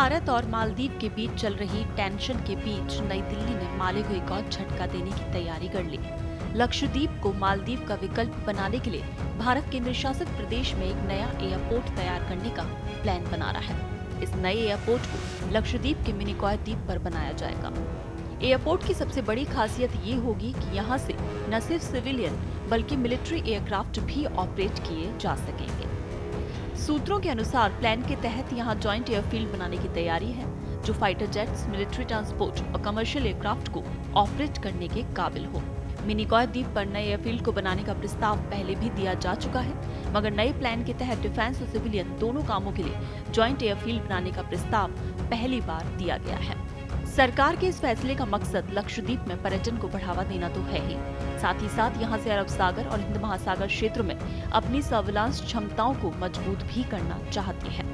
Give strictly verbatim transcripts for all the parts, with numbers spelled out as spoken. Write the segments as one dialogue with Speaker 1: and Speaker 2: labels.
Speaker 1: भारत और मालदीव के बीच चल रही टेंशन के बीच नई दिल्ली ने माले को एक और झटका देने की तैयारी कर ली। लक्षद्वीप को मालदीव का विकल्प बनाने के लिए भारत केंद्र शासित प्रदेश में एक नया एयरपोर्ट तैयार करने का प्लान बना रहा है। इस नए एयरपोर्ट को लक्षद्वीप के मिनिकॉय द्वीप पर बनाया जाएगा। एयरपोर्ट की सबसे बड़ी खासियत ये होगी कि यहाँ से न सिर्फ सिविलियन बल्कि मिलिट्री एयरक्राफ्ट भी ऑपरेट किए जा सकेंगे। सूत्रों के अनुसार प्लान के तहत यहाँ जॉइंट एयरफील्ड बनाने की तैयारी है, जो फाइटर जेट्स, मिलिट्री ट्रांसपोर्ट और कमर्शियल एयरक्राफ्ट को ऑपरेट करने के काबिल हो। मिनिकॉय द्वीप पर नए एयरफील्ड को बनाने का प्रस्ताव पहले भी दिया जा चुका है, मगर नए प्लान के तहत डिफेंस और सिविलियन दोनों कामों के लिए जॉइंट एयरफील्ड बनाने का प्रस्ताव पहली बार दिया गया है। सरकार के इस फैसले का मकसद लक्षद्वीप में पर्यटन को बढ़ावा देना तो है ही, साथ ही साथ यहां से अरब सागर और हिंद महासागर क्षेत्र में अपनी सर्विलांस क्षमताओं को मजबूत भी करना चाहती है।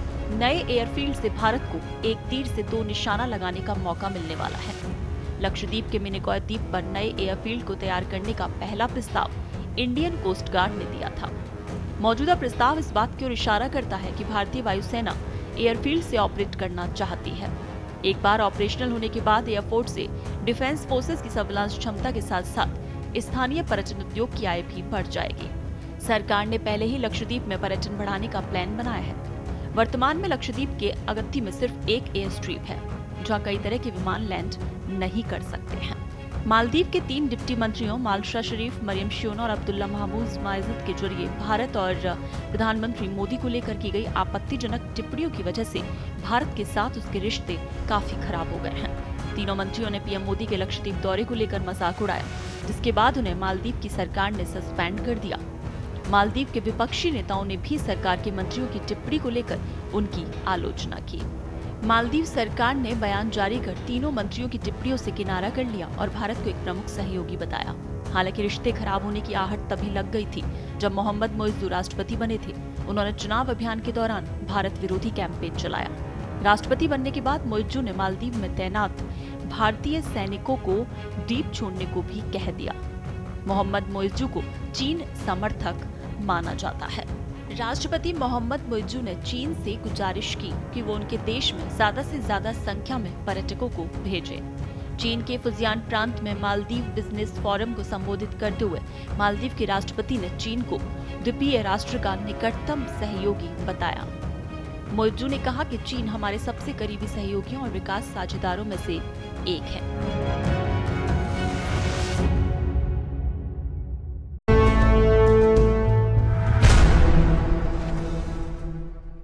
Speaker 1: नए एयरफील्ड से भारत को एक तीर से दो निशाना लगाने का मौका मिलने वाला है। लक्षद्वीप के मिनिकॉय द्वीप पर नए एयरफील्ड को तैयार करने का पहला प्रस्ताव इंडियन कोस्ट गार्ड ने दिया था। मौजूदा प्रस्ताव इस बात की ओर इशारा करता है कि भारतीय वायुसेना एयरफील्ड से ऑपरेट करना चाहती है। एक बार ऑपरेशनल होने के बाद एयरपोर्ट से डिफेंस फोर्सेस की सर्विलांस क्षमता के साथ साथ स्थानीय पर्यटन उद्योग की आय भी बढ़ जाएगी। सरकार ने पहले ही लक्षद्वीप में पर्यटन बढ़ाने का प्लान बनाया है। वर्तमान में लक्षद्वीप के अगत्ती में सिर्फ एक एयर स्ट्रिप है, जहाँ कई तरह के विमान लैंड नहीं कर सकते हैं। मालदीव के तीन डिप्टी मंत्रियों मालशा शरीफ, मरियम श्योना और अब्दुल्ला महमूद माइजद के जरिए भारत और प्रधानमंत्री मोदी को लेकर की गई आपत्तिजनक टिप्पणियों की वजह से भारत के साथ उसके रिश्ते काफी खराब हो गए हैं। तीनों मंत्रियों ने पीएम मोदी के लक्षद्वीप दौरे को लेकर मजाक उड़ाया, जिसके बाद उन्हें मालदीव की सरकार ने सस्पेंड कर दिया। मालदीव के विपक्षी नेताओं ने भी सरकार के मंत्रियों की टिप्पणी को लेकर उनकी आलोचना की। मालदीव सरकार ने बयान जारी कर तीनों मंत्रियों की टिप्पणियों से किनारा कर लिया और भारत को एक प्रमुख सहयोगी बताया। हालांकि रिश्ते खराब होने की आहट तभी लग गई थी जब मोहम्मद मोइज्जू राष्ट्रपति बने थे। उन्होंने चुनाव अभियान के दौरान भारत विरोधी कैंपेन चलाया। राष्ट्रपति बनने के बाद मोइज्जू ने मालदीव में तैनात भारतीय सैनिकों को द्वीप छोड़ने को भी कह दिया। मोहम्मद मोइज्जू को चीन समर्थक माना जाता है। राष्ट्रपति मोहम्मद मोइज्जू ने चीन से गुजारिश की कि वो उनके देश में ज्यादा से ज्यादा संख्या में पर्यटकों को भेजे। चीन के फुजियान प्रांत में मालदीव बिजनेस फोरम को संबोधित करते हुए मालदीव के राष्ट्रपति ने चीन को द्वीपीय राष्ट्र का निकटतम सहयोगी बताया। मोइज्जू ने कहा कि चीन हमारे सबसे करीबी सहयोगियों और विकास साझेदारों में से एक है।